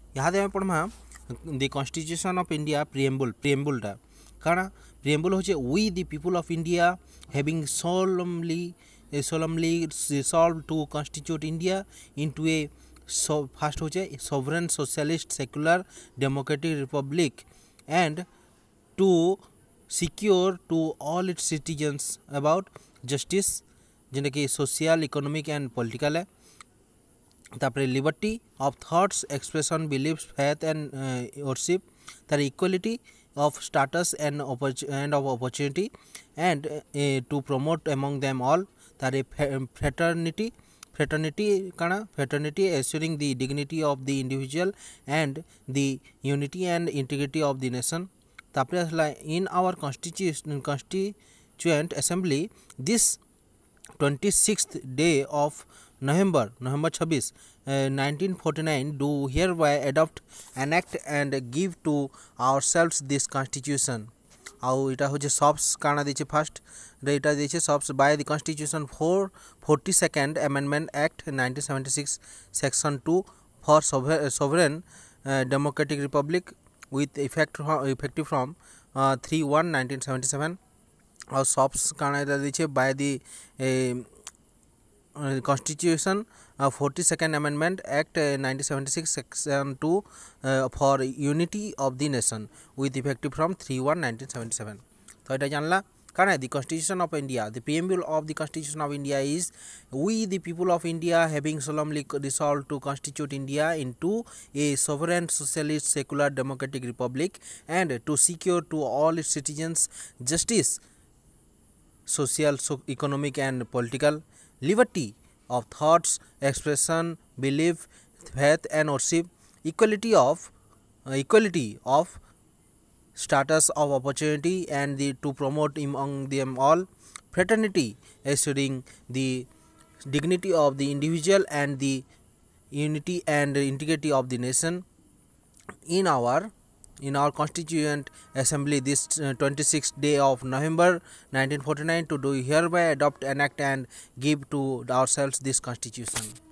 यहाँ आम पढ़मा द कॉन्स्टिट्यूशन ऑफ इंडिया प्रिएम्बुलटा काଣା प्रिएम्बुल होचे we the people of India having solemnly resolved to constitute India into a first होचे sovereign socialist secular democratic republic and to secure to all its citizens about justice जेने कि social economic and political है तापर liberty of thoughts expression believes faith and worship तार equality of status and of opportunity and to promote among them all tare fraternity assuring the dignity of the individual and the unity and integrity of the nation. Tapre in our constituent assembly this 26th day of November 26 1949 do hereby adopt enact and give to ourselves this constitution. आउ इटा होचे subs काना देचे first इटा देचे subs by the constitution 42nd amendment act 1976 section 2 for sovereign democratic republic with effective from 3/1/1977 और subs काना इटा देचे by the Constitution 42nd Amendment Act 1976 Section 2 for unity of the nation with effective from 3/1/1977. तो এটা জানলা কারণ the Constitution of India, the preamble of the Constitution of India is we the people of India having solemnly resolved to constitute India into a sovereign socialist secular democratic republic and to secure to all its citizens justice, social, economic and political, liberty of thoughts, expression, belief, faith and worship, equality of status of opportunity and to promote among them all fraternity, assuring the dignity of the individual and the unity and integrity of the nation. In our constituent assembly this 26th day of November 1949 to do hereby adopt, enact and give to ourselves this constitution.